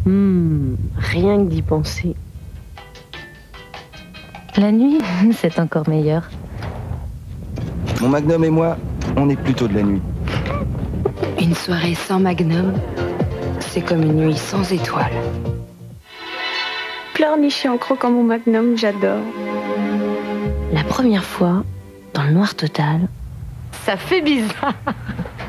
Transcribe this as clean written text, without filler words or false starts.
Rien que d'y penser. La nuit, c'est encore meilleur. Mon Magnum et moi, on est plutôt de la nuit. Une soirée sans Magnum, c'est comme une nuit sans étoiles. Pleurnicher en croquant mon Magnum, j'adore. La première fois, dans le noir total, Ça fait bizarre.